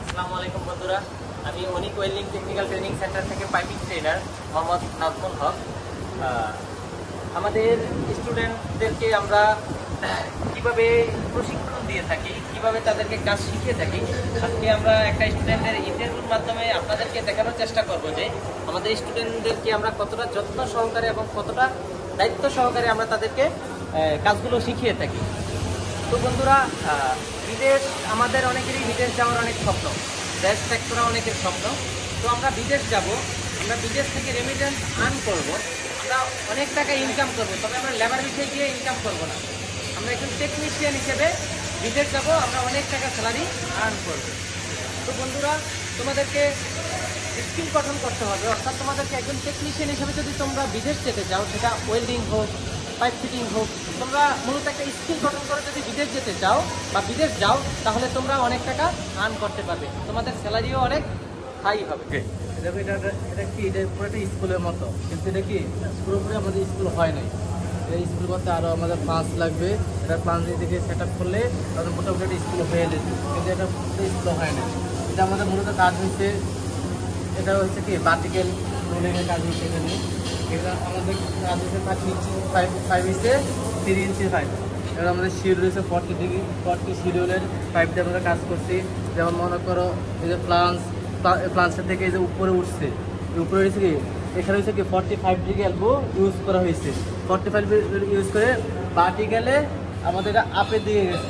আসসালামু আলাইকুম বন্ধুরা, আমি Anik welding technical training centre থেকে পাইপিং ট্রেনার মোহাম্মদ নাজমুল হক। আমাদের স্টুডেন্টদেরকে আমরা কিভাবে প্রশিক্ষণ দিয়ে থাকি, কিভাবে তাদেরকে কাজ শিখিয়ে থাকি, আজকে আমরা একটা স্টুডেন্টের ইন্টারভিউর মাধ্যমে আপনাদেরকে দেখানোর চেষ্টা করব যে আমাদের স্টুডেন্টদেরকে আমরা কতটা যত্ন সহকারে এবং কতটা দায়িত্ব সহকারে আমরা তাদেরকে কাজগুলো শিখিয়ে থাকি। তো বন্ধুরা, বিদেশ আমাদের অনেকেরই বিদেশ যাওয়ার অনেক স্বপ্ন, দেশ ত্যাগ করা অনেকের স্বপ্ন। তো আমরা বিদেশ যাব, আমরা বিদেশ থেকে রেমিটেন্স আর্ন করব, আমরা অনেক টাকা ইনকাম করব, তবে আমরা লেবার বিষয়ে গিয়ে ইনকাম করব না। আমরা একজন টেকনিশিয়ান হিসেবে বিদেশ যাব, আমরা অনেক টাকা স্যালারি আর্ন করব। তো বন্ধুরা, তোমাদেরকে স্কিল গঠন করতে হবে, অর্থাৎ তোমাদেরকে একজন টেকনিশিয়ান হিসেবে যদি তোমরা বিদেশ যেতে চাও, সেটা ওয়েল্ডিং হোক, পাইপ ফিটিং হোক, তোমরা মূলত একটা স্কিল গঠন করে যদি বিদেশ যেতে চাও বা বিদেশ যাও, তাহলে তোমরা অনেক টাকা আর্ন করতে পারবে, তোমাদের স্যালারিও অনেক হাই হবে। এটা কি, এটা পুরো একটা স্কুলের মতো, কিন্তু এটা কি পুরোপুরি আমাদের স্কুল হয় নাই। এই স্কুল করতে আরও আমাদের প্লান্স লাগবে, এটা প্লান্স থেকে সেট আপ করলে তাদের মোটামুটি একটা স্কুল হয়ে যেত, কিন্তু এটা স্কুল হয় না। এটা আমাদের মূলত কাজ হয়েছে, এটা হচ্ছে কি ভার্টিক্যাল রোলিংয়ের কাজ হচ্ছে এখানে। এটা আমাদের কাজ হচ্ছে 30 ইঞ্চি 5 ইঞ্চে 3 ইঞ্চি পাইপ। এবার আমাদের শিডিউল হচ্ছে 40 শিডিউলের পাইপ দিয়ে আমরা কাজ করছি। যেমন মনে করো এই যে প্লান্সের থেকে এই যে উপরে উঠছে, উপরে হয়েছে কি এখানে হচ্ছে কি 45 ডিগ্রি এলবো ইউজ করা হয়েছে। 45 ইউজ করে ভার্টিক্যালে আমাদের এটা আপের দিকে গেছে।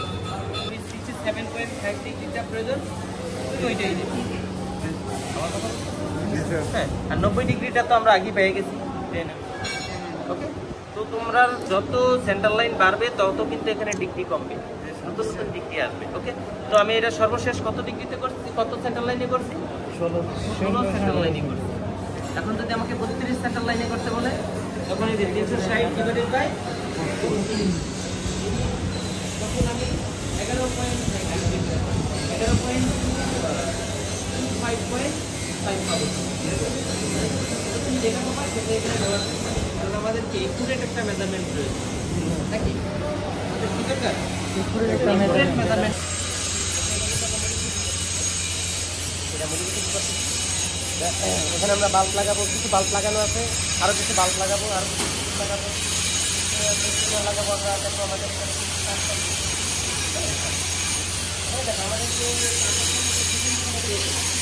67.5 ডিগ্রিটা প্রয়োজন, ওইটাই হ্যাঁ, আর 90 ডিগ্রিটা তো আমরা আগেই পেয়ে গেছি। ওকে, তো তোমরা যত সেন্টার লাইন বাড়বে তত কিন্তু এখানে ডিগ্রি কমবে, নতুন নতুন ডিগ্রি আসবে। ওকে, তো আমি এটা সর্বশেষ কত ডিগ্রিতে করছি, কত সেন্টার লাইনে করছি? 16 সেন্টার লাইনে করছি। এখন যদি আমাকে 32 সেন্টার লাইনে করতে বলে, তখন এই যে 360 ডিভাইডেড বাই, তখন আমি 11.5 পাবো। তুমি যেটা পাবা সেটা এখানে ব্যবহার করতে পারবে, কারণ আমাদেরকে একুরেট একটা মেজারমেন্ট প্রয়োজন নাকি আমাদের কি দরকার? একুরেট একটা মেজারমেন্ট। এখানে আমরা বাল্ব লাগাবো, কিছু বাল্ব লাগানো আছে, আরও কিছু বাল্ব লাগাবো, আরও কিছু লাগাবো লাগাবো আমরা। দেখো আমাদের এখানে দেখো আমাদের যে